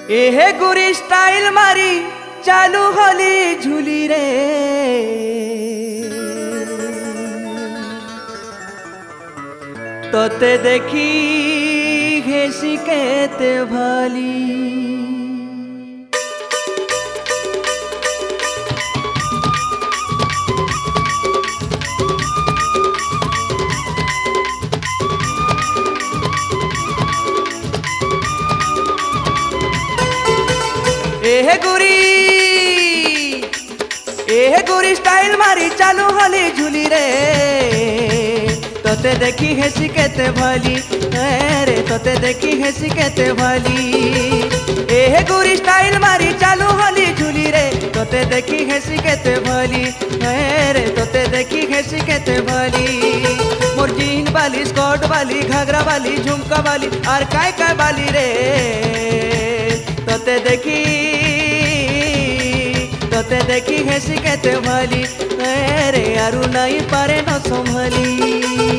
एहे गुरी स्टाइल मारी चालू होली झूली रे तोते देखी घेसी कहते भाली एहे गुरी स्टाइल मारी चालू होली झूली रे तोते देखी हेसी कहते भाली रे तोते देखी हेसी कहते भाली। एहे गुरी स्टाइल मारी चालू होली झूली रे तोते देखी हेसी कहते भाली रे तोते देखी हेसी कहते भाली। मोर जीन वाली स्कर्ट वाली घाघरा वाली झुमका वाली और काय काय वाली रे तोते देखी हेसी कहते भाली रे आरु नहीं पारे न संभाली।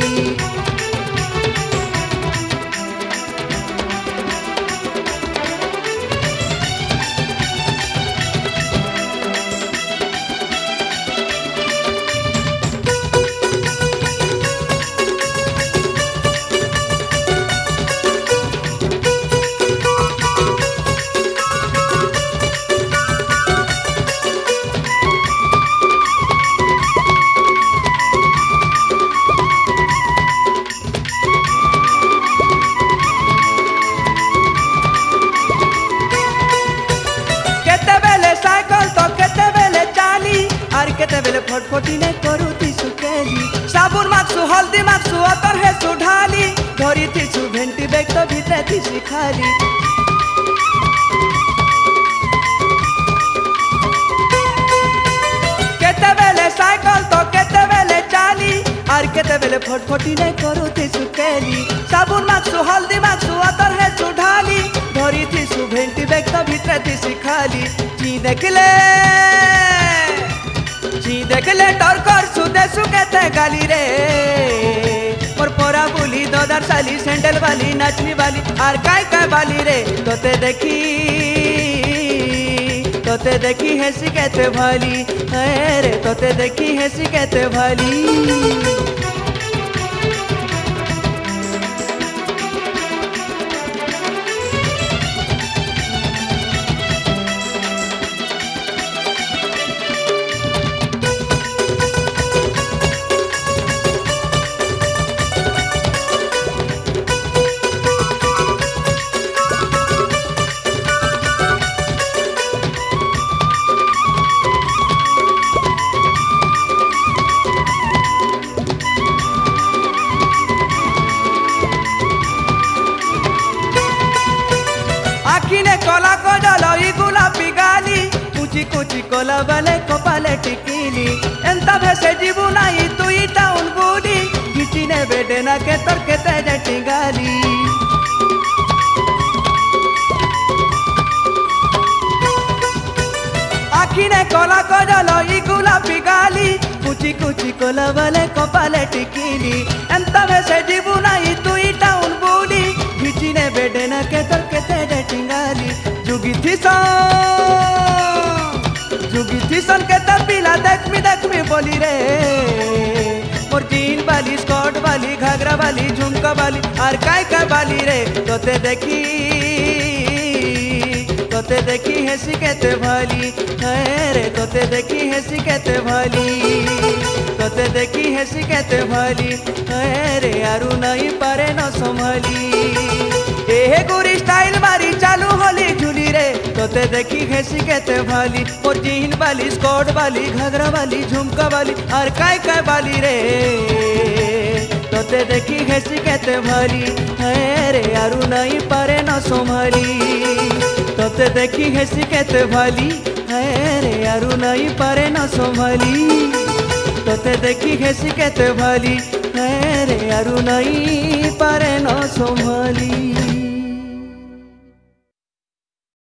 केते बेले फटफटी ने करूती सुकेली साबुन मागसु हल्दी मागसु अतर हेसु ढाली धरी थिसु भेंटी बेग तो भितरे थिसि खाली। केते बेले साइकिल तो केते बेले चाली और केते बेले फटफटी ने करूती सुकेली साबुन मागसु हल्दी मागसु अतर हेसु ढाली धरी थिसु भेंटी बेग तो भितरे थिसि खाली। जी देखले टोर कर सुदे सुकेते गाली रे मोर पोरा बुली दोदर साली सैंडल वाली नाचनी वाली और काय काय वाली रे तोते देखी हेसी कहते भाली रे तोते देखी हेसी कहते भाली। कोला को जलो ई गुलाबी गाली कुची कुची कोला वाले कपाले टिकीली एंता भेसे जीवु नाई तू ई टाउन बुली गिची ने बेडे ना के तर के तेजे टिंगाली। आखी ने कोला को जलो ई गुलाबी गाली कुची कुची कोला वाले कपाले टिकीली एंता भेसे जीवु नाई तू ई टाउन बुली गिची ने बेडे ना के तर के तेजे टिंगाली। जुगी थी सन के तबीला देख मी बोली रे मोर जीन वाली स्कर्ट वाली घाघरा वाली झुमका वाली और काय काय वाली रे तोते देखी हेसी कहते भाली रे तोते देखी हेसी कहते भाली तोते देखी हेसी कहते भाली रे आरु नहीं पारे न संभाली। एहे गुरी स्टाइल मारी चालू होली झूली रे तोते देखी हेसी कहते भाली मोर जीन वाली स्कर्ट वाली घाघरा वाली झुमका वाली और काय काय वाली रे तोते देखी हेसी कहते भाली रे आरु नहीं पारे न संभाली। तोते देखी हेसी कहते भाली रे आरु नहीं पारे न संभाली। तोते देखी हेसी कहते भाली रे आरु नहीं पारे न संभाली।